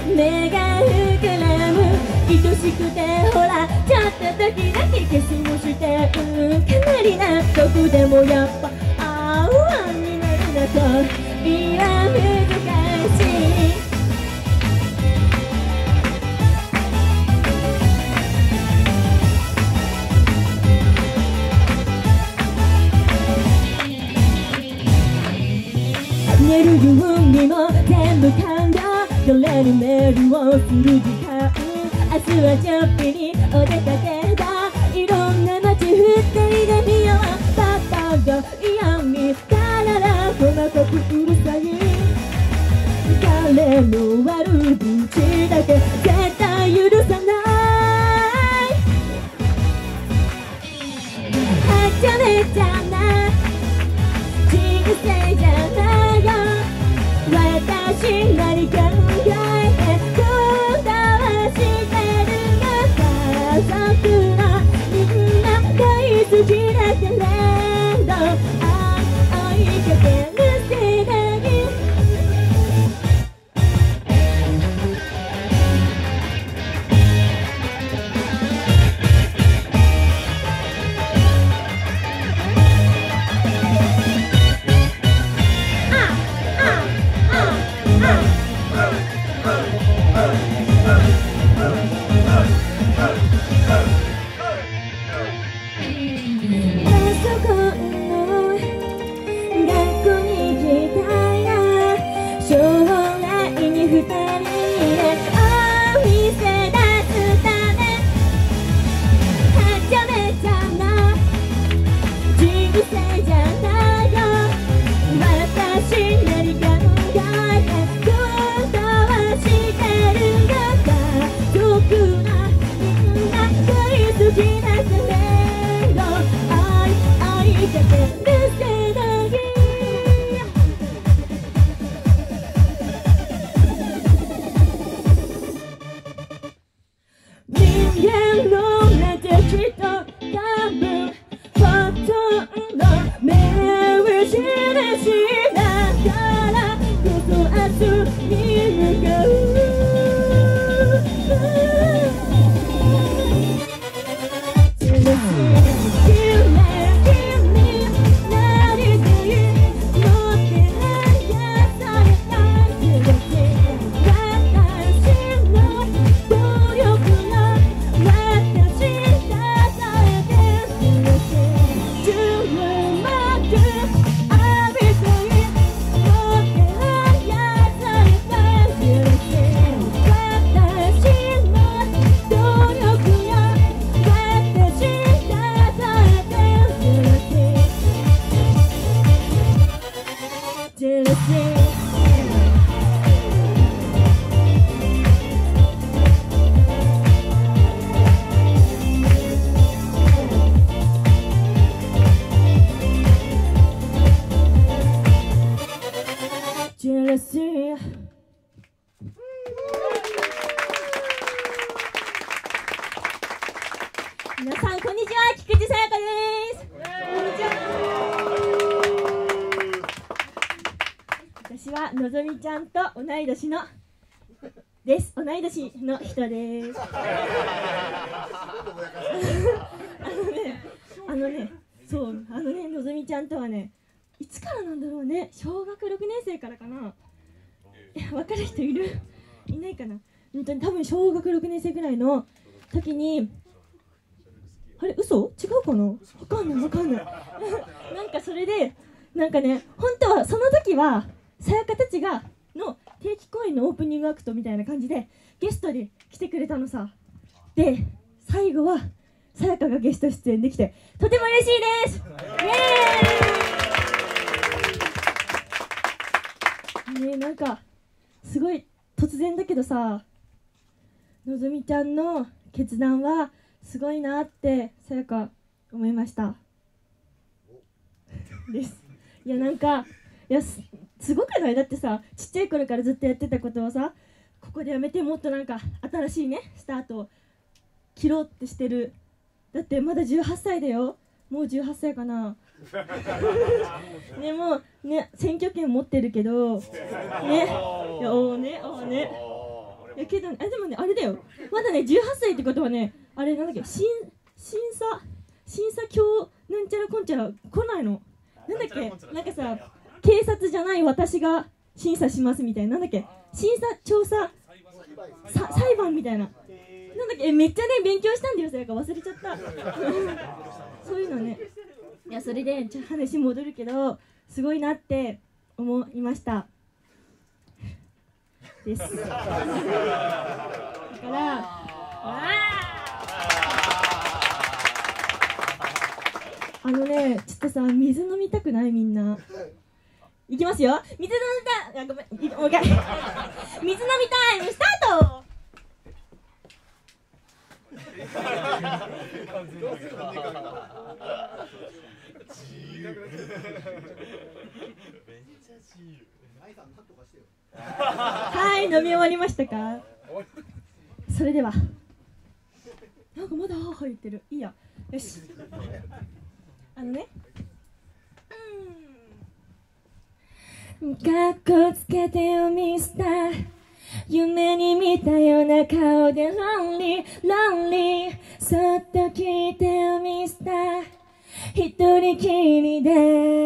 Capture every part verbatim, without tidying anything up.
目が膨らむ愛しくてほらちょっと時々キスもしてうんかなりなどこでもやっぱあうわになるなといは難しい寝る準備も全部完了誰にメールをする時間明日はちょっぴりお出かけだいろんな街二人で見ようパパが嫌みたなら細かくうるさい彼の悪口だけ絶対許さないはちゃめちゃな人生じゃないよ私なり考えてこだわしてるよ家族のみんな大好きだけれど愛追いかける世代皆さんこんにちは、菊池さやかです。こんにちは。私はのぞみちゃんと同い年のです同い年の人です。あのねあのねそうあのねのぞみちゃんとはねいつからなんだろうね、小学ろくねん生からかな。いや分かる人いるいないかな。本当に多分小学ろくねん生ぐらいの時に、あれ嘘違うかな、わかんないわかんないなんかそれでなんかね、本当はその時はさやかたちがの定期公演のオープニングアクトみたいな感じでゲストで来てくれたのさ。で最後はさやかがゲスト出演できてとても嬉しいです。イエーイねえ、なんかすごい突然だけどさ、のぞみちゃんの決断はすごいなってさやか思いましたですいやなんかいや す, すごくない？だってさ、ちっちゃい頃からずっとやってたことをさ、ここでやめてもっとなんか新しいねスタートを切ろうってしてる。だってまだじゅうはっさいだよ。もうじゅうはっさいかなね、もうね選挙権持ってるけどね、おーねおーねやけど、あでもね、あれだよ、まだねじゅうはっさいってことはね、あれなんだっけ、審審査審査教なんちゃらこんちゃら来ないの。なんだっけ、なんかさ、警察じゃない私が審査しますみたいな、なんだっけ、審査調査さ裁判みたいな、なんだっけ、えめっちゃね勉強したんだよ、それか忘れちゃったそういうのね。いや、それでちょ話戻るけど、すごいなって思いましたですだからあのね、ちょっとさ、水飲みたくない？みんな。いきますよ。水飲みたい。あ、ごめん。もう一回。水飲みタイムスタート。はい、飲み終わりましたか？それでは。なんかまだ歯入ってる。いいや。よし。あのね。うん。かっこつけてよミスター。夢に見たような顔でロンリー、ロンリー。そっと聞いてよミスター。一人きりで。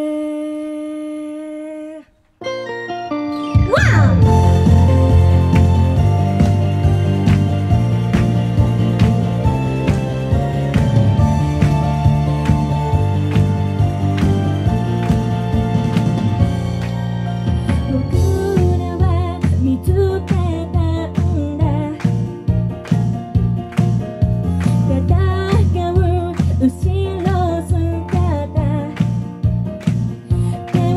ワン！後ろ姿手を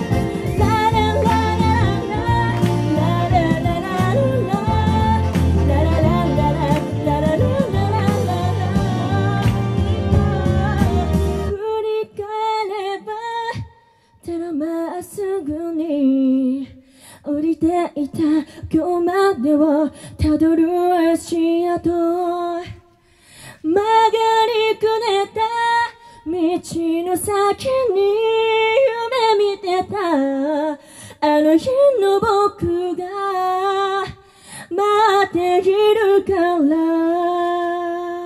降りていた今日までをたどる足跡、曲がりくねった道の先に夢見てたあの日の僕が待っているから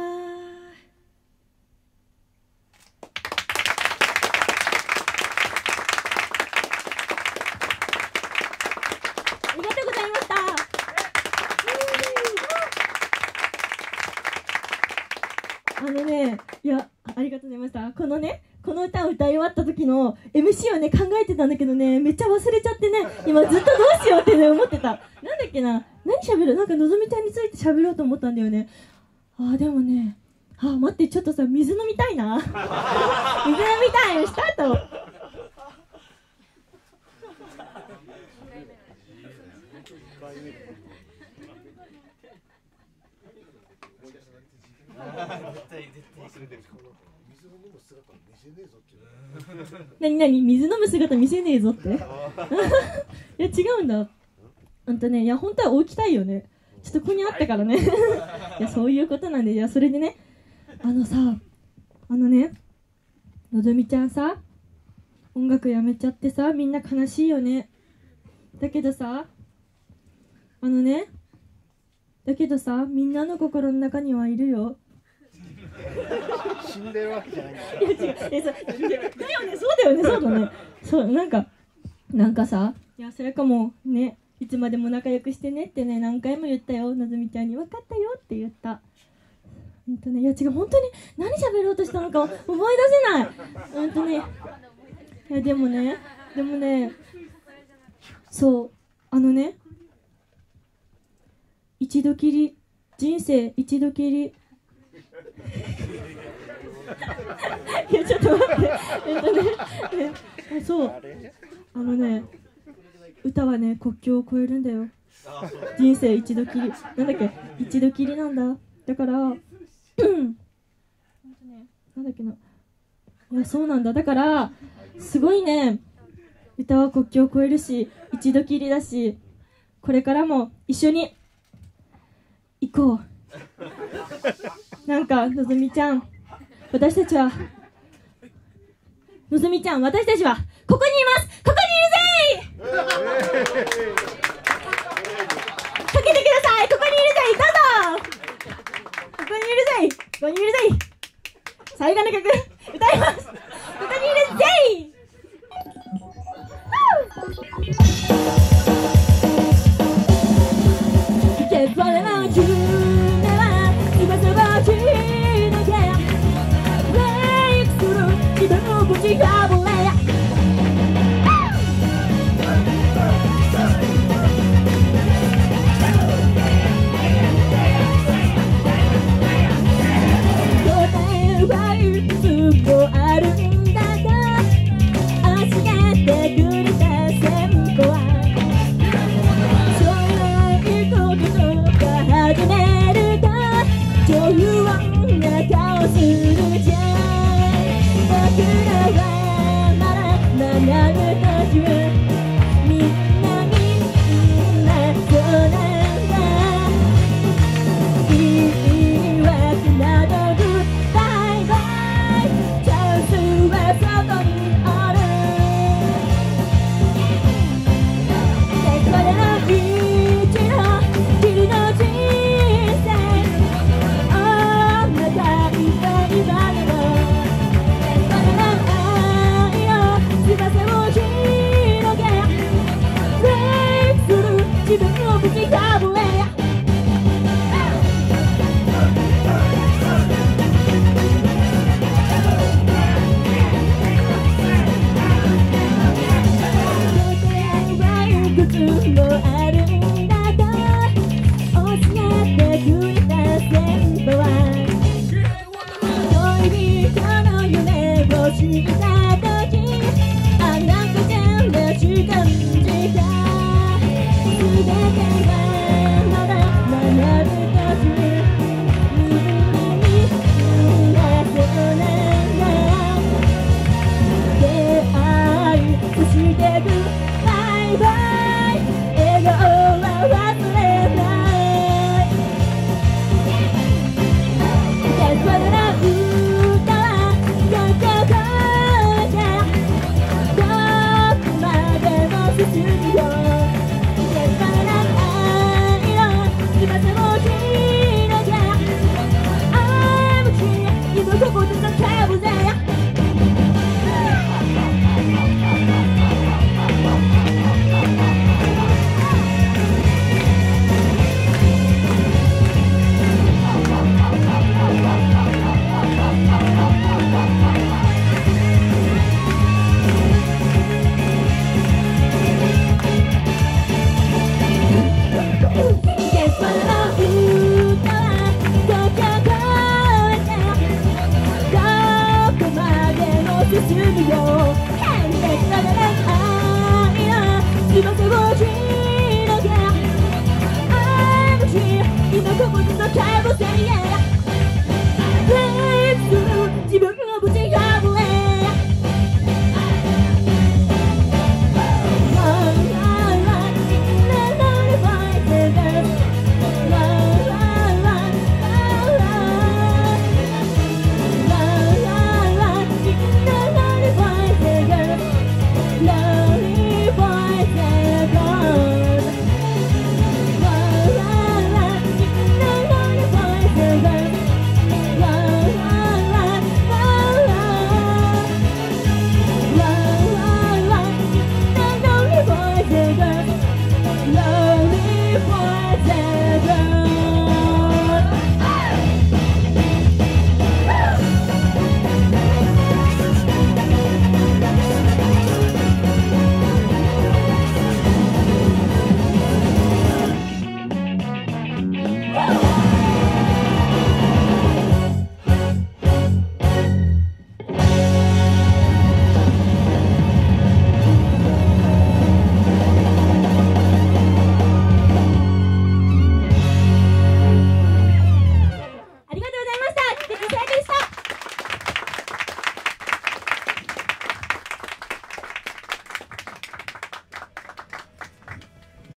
あのね、いや、ありがとうございました。このね、この歌を歌い終わった時の エムシー をね、考えてたんだけどね、めっちゃ忘れちゃってね、今ずっとどうしようってね、思ってた。なんだっけな、何喋るなんかのぞみちゃんについて喋ろうと思ったんだよね。あー、でもね、あー、待って、ちょっとさ、水飲みたいな。水飲みたいよ、スタート。何何水飲む姿見せねえぞっていや違うんだ。あんたね、いや本当は置きたいよね。ちょっとここにあったからねいやそういうことなんで、いやそれでね、あのさ、あのね、のぞみちゃんさ、音楽やめちゃってさ、みんな悲しいよね。だけどさ、あのね、だけどさ、みんなの心の中にはいるよ。 死んでるわけじゃないんだよ。 いや違う、えそだよね、そうだよね、そうだね。そうなんかなんかさ、いやそれかもね、いつまでも仲良くしてねってね、何回も言ったよ、のぞみちゃんに。分かったよって言った。本当ね、いや違う、本当に何喋ろうとしたのか思い出せない。本当ね、いやでもね、でもね、そうあのね、一度きり、人生一度きりいやちょっと待って、えっとね、えそうあのね、 歌はね、国境を越えるんだよ。人生一度きり、なんだっけ、一度きりなんだ。だから、うん、なんだっけな、いや、そうなんだ。だから、すごいね、歌は国境を越えるし、一度きりだし、これからも一緒に行こう。なんか、のぞみちゃん、私たちは、のぞみちゃん、私たちは、ここにいます。ここにいるぜー。かけてください。ここにいるぜー。どうぞ。ここにいるぜー。ここにいるぜー。最後の曲、歌います。ここにいるぜー。いけばれの夢は翼を広げブレイクする自分のぶち破れ答えはいつもあるんだが教えてくれた先輩は始めると女優はな顔するじゃん僕らはまだ学ぶときはみんなみんなそうなんだ言い訳などグッバイバイチャンスは外にあるでこれの道の君の人生あなたいっぱいだけどこれの愛の翼を広げブレイクする自分をぶち破れいくつもあるんだと教えてくれた先輩は恋人の夢を知ったときあなたちゃんで時間